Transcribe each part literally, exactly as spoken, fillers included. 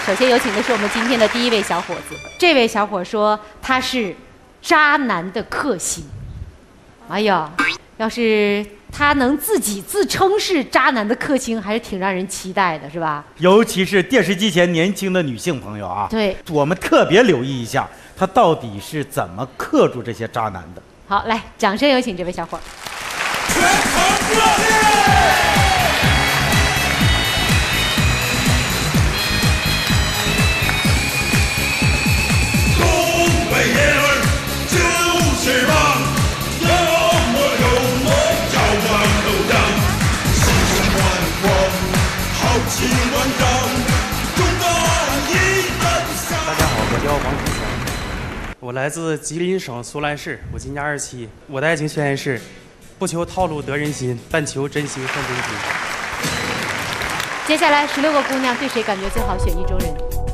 首先有请的是我们今天的第一位小伙子，这位小伙说他是渣男的克星。哎呀，要是他能自己自称是渣男的克星，还是挺让人期待的，是吧？ 尤其是电视机前年轻的女性朋友啊， 对， 我们特别留意一下，他到底是怎么克住这些渣男的。 好，来，掌声有请这位小伙。 东北爷们儿就是棒。 大家好，我叫王志强，我来自吉林省苏兰市，我今年二十七。我的爱情宣言是：不求套路得人心，但求真心换真心。 接下来十六个姑娘对谁感觉最好？选一中人。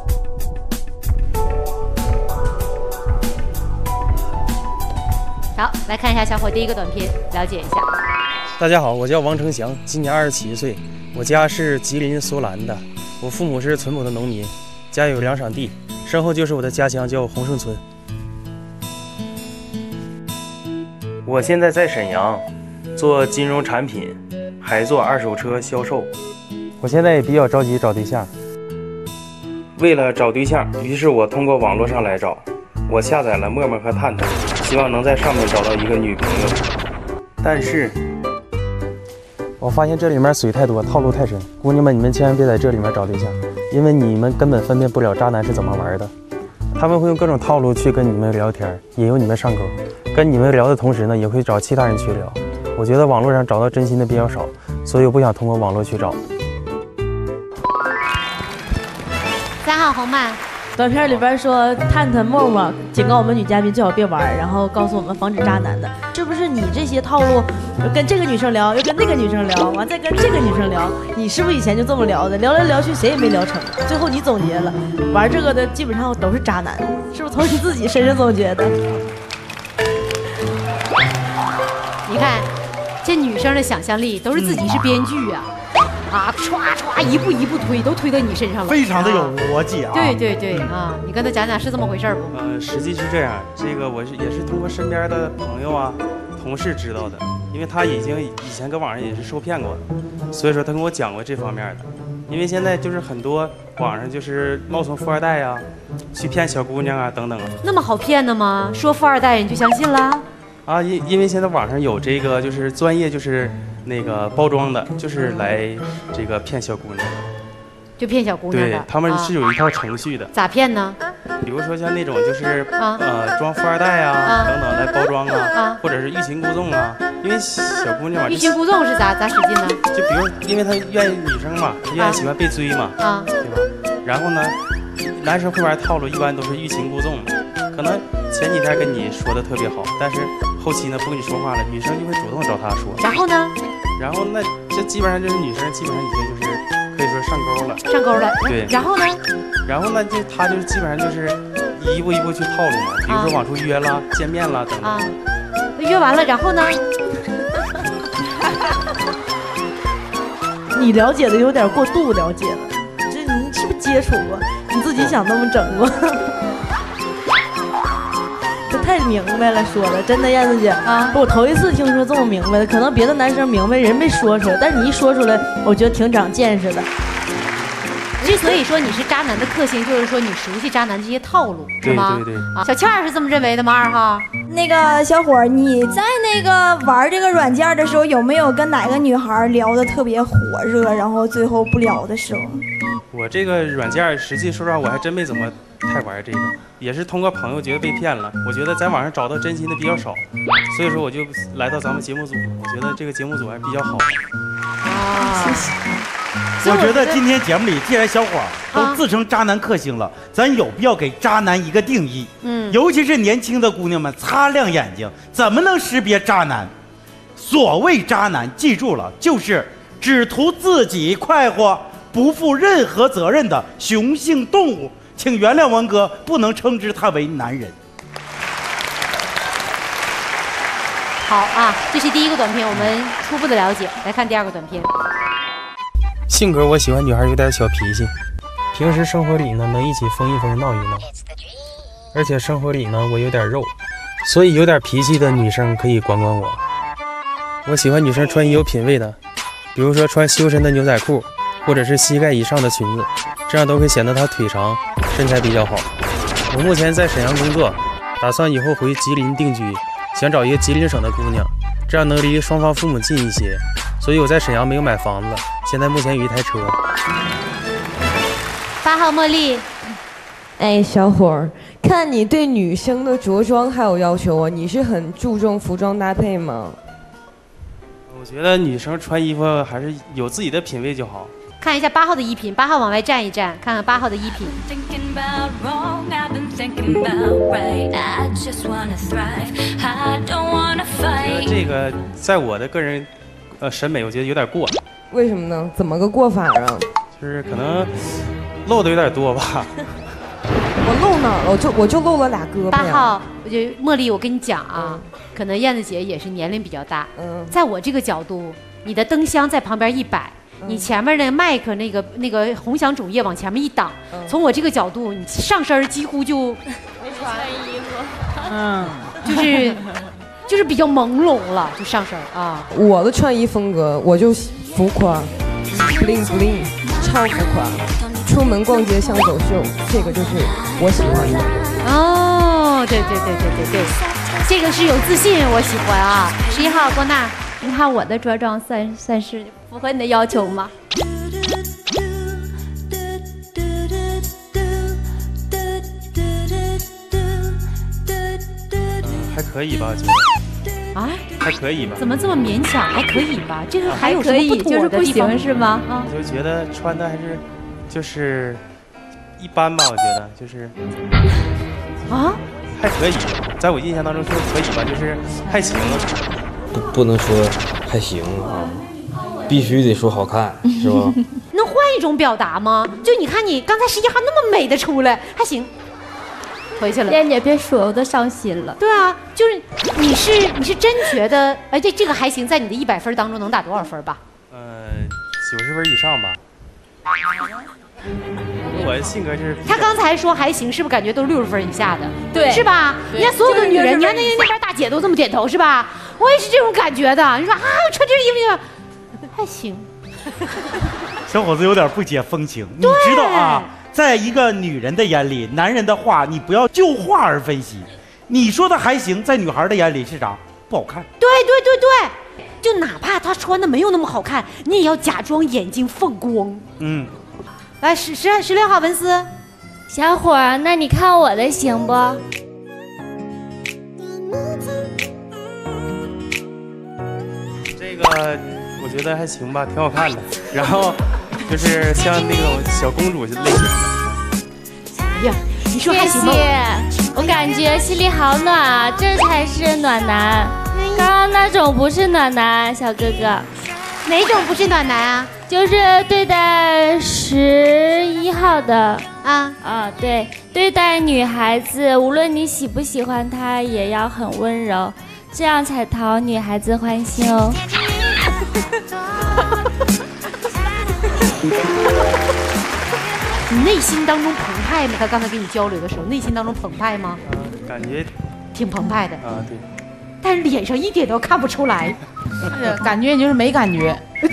好，来看一下小伙第一个短片，了解一下。 大家好，我叫王成祥，今年二十七岁，我家是吉林苏兰的，我父母是淳朴的农民，家有两场地，身后就是我的家乡，叫洪胜村。我现在在沈阳做金融产品，还做二手车销售。我现在也比较着急找对象，为了找对象，于是我通过网络上来找，我下载了陌陌和探探，希望能在上面找到一个女朋友。但是我发现这里面水太多，套路太深，姑娘们，你们千万别在这里面找对象，因为你们根本分辨不了渣男是怎么玩的。他们会用各种套路去跟你们聊天，引诱你们上钩，跟你们聊的同时呢，也会找其他人去聊。我觉得网络上找到真心的比较少，所以我不想通过网络去找。 三号红曼。 短片里边说，探探、陌陌警告我们女嘉宾最好别玩，然后告诉我们防止渣男的，是不是你这些套路，跟这个女生聊，又跟那个女生聊，完再跟这个女生聊，你是不是以前就这么聊的？聊来聊去谁也没聊成，最后你总结了，玩这个的基本上都是渣男，是不是从你自己身上总结的？ 你看，这女生的想象力都是自己是编剧啊。啊，唰唰一步一步推，都推到你身上了， 非常的有逻辑啊！ 对对对啊，你跟他讲讲是这么回事不？ 呃，实际是这样，这个我是也是通过身边的朋友啊、同事知道的，因为他已经以前搁网上也是受骗过，所以说他跟我讲过这方面的。因为现在就是很多网上就是冒充富二代啊，去骗小姑娘啊等等。 那么好骗的吗？说富二代你就相信了？ 啊，因因为现在网上有这个就是专业就是那个包装的，就是来这个骗小姑娘， 就骗小姑娘的。 对，他们是有一套程序的。 啊、咋骗呢？ 比如说像那种就是啊呃装富二代啊、啊等等来包装啊，啊或者是欲擒故纵啊。因为小姑娘嘛， 欲擒故纵是咋咋使劲呢？ 就比如因为她愿意女生嘛，她愿意喜欢被追嘛，啊，对吧？然后呢，男生会玩套路，一般都是欲擒故纵，可能前几天跟你说的特别好，但是后期呢不跟你说话了，女生就会主动找他说。 然后呢？ 然后那这基本上就是女生基本上已经就是可以说上钩了。 上钩了。 对。 然后呢？ 然后呢，就他就是基本上就是一步一步去套路嘛，比如说往出约啦、啊、见面啦等等。啊。 约完了，然后呢？ 你了解的有点过度了解了，这你是不是接触过？你自己想那么整过？太明白了，说的真的，燕子姐啊，我头一次听说这么明白的，可能别的男生明白，人没说出来，但是你一说出来，我觉得挺长见识的。 之所以说你是渣男的克星，就是说你熟悉渣男这些套路，是吗？ 对对对。 啊，小倩儿是这么认为的吗？二号。 那个小伙儿，你在那个玩这个软件的时候，有没有跟哪个女孩聊得特别火热，然后最后不聊的时候？ 我这个软件，实际说实话，我还真没怎么太玩这个，也是通过朋友觉得被骗了。我觉得在网上找到真心的比较少，所以说我就来到咱们节目组。我觉得这个节目组还比较好。 啊，谢谢。 我觉得今天节目里，既然小伙都自称渣男克星了，啊、咱有必要给渣男一个定义。嗯，尤其是年轻的姑娘们，擦亮眼睛，怎么能识别渣男？所谓渣男，记住了，就是只图自己快活，不负任何责任的雄性动物。请原谅王哥，不能称之他为男人。 好啊，这是第一个短片，我们初步的了解。来看第二个短片。 性格我喜欢女孩有点小脾气， 平时生活里呢能一起疯一疯闹一闹，而且生活里呢我有点肉，所以有点脾气的女生可以管管我。我喜欢女生穿衣有品位的，比如说穿修身的牛仔裤，或者是膝盖以上的裙子，这样都会显得她腿长，身材比较好。我目前在沈阳工作，打算以后回吉林定居，想找一个吉林省的姑娘，这样能离双方父母近一些。所以我在沈阳没有买房子，现在目前有一台车。 八号茉莉， 哎，小伙儿，看你对女生的着装还有要求啊，你是很注重服装搭配吗？ 我觉得女生穿衣服还是有自己的品味就好。 看一下八号的衣品，八号往外站一站，看看八号的衣品。 我觉得这个在我的个人呃审美，我觉得有点过。 为什么呢？怎么个过法啊？ 就是可能露的有点多吧。 我露哪儿了？我就我就露了俩胳膊。 八号，我觉得茉莉，我跟你讲啊，嗯、可能燕子姐也是年龄比较大。嗯，在我这个角度，你的灯箱在旁边一摆。你前面那个麦克那个那个红响种叶往前面一挡，嗯、从我这个角度，你上身几乎就没穿衣服， 嗯，就是就是比较朦胧了，就上身啊。 我的穿衣风格我就浮夸 ，bling bling， 超浮夸，出门逛街像走秀，这个就是我喜欢的。 哦，对对对对对对，这个是有自信，我喜欢啊。十一号郭娜。 你看我的着装算算是符合你的要求吗？ 还可以吧，姐。 啊？ 还可以吧？ 怎么这么勉强？还可以吧？这个还有什么不妥的地方是吗？ 啊，我就觉得穿的还是就是一般吧，我觉得就是。 啊？ 还可以，在我印象当中就是可以吧，就是还行。 不不能说还行啊，必须得说好看，是吧？ 能换一种表达吗？就你看你刚才十一号那么美的出来，还行，回去了。 燕姐别说，我都伤心了。 对啊，就是你是你是真觉得，哎，这这个还行，在你的一百分当中能打多少分吧？ 呃，九十分以上吧。我的性格就是， 他刚才说还行，是不是感觉都六十分以下的？ 对， 是吧？人家所有的女人，你看那那边大姐都这么点头，是吧？我也是这种感觉的。你说啊，我穿这衣服还行。 小伙子有点不解风情，你知道啊，在一个女人的眼里，男人的话你不要就话而分析。你说的还行，在女孩的眼里是啥？不好看。 对对对对，就哪怕她穿的没有那么好看，你也要假装眼睛放光。嗯。来十十十六号文思， 小伙儿，那你看我的行不？ 这个我觉得还行吧，挺好看的。然后就是像那种小公主类型的。 哎呀，你说还行吗？ 谢谢，我感觉心里好暖啊，这才是暖男。刚刚那种不是暖男，小哥哥。 哪种不是暖男啊？ 就是对待十一号的啊啊，对，对待女孩子，无论你喜不喜欢她，也要很温柔，这样才讨女孩子欢心哦。 你内心当中澎湃吗？他刚才跟你交流的时候，内心当中澎湃吗？ 嗯、感觉挺澎湃的啊，对。 但是脸上一点都看不出来， 是感觉就是没感觉， 对，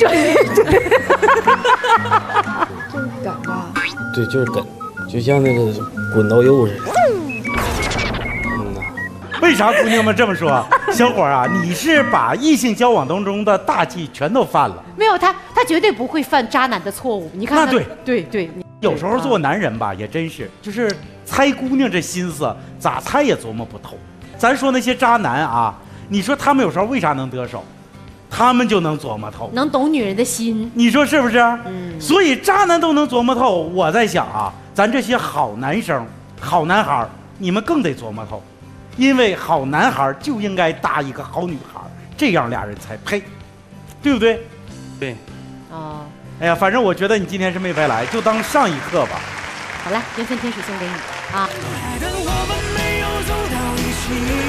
就是梗吧？ 对，就是梗，就像那个滚刀肉似的。 嗯呐，为啥姑娘们这么说？小伙啊，你是把异性交往当中的大忌全都犯了。 没有他，他绝对不会犯渣男的错误。你看， 那对对对， 有时候做男人吧，也真是，就是猜姑娘这心思，咋猜也琢磨不透。咱说那些渣男啊，你说他们有时候为啥能得手？他们就能琢磨透， 能懂女人的心， 你说是不是？ 嗯。 所以渣男都能琢磨透，我在想啊，咱这些好男生、好男孩，你们更得琢磨透，因为好男孩就应该搭一个好女孩，这样俩人才配，对不对？ 对。 哦。 哎呀，反正我觉得你今天是没白来，就当上一课吧。 好嘞，缘分天使送给你啊。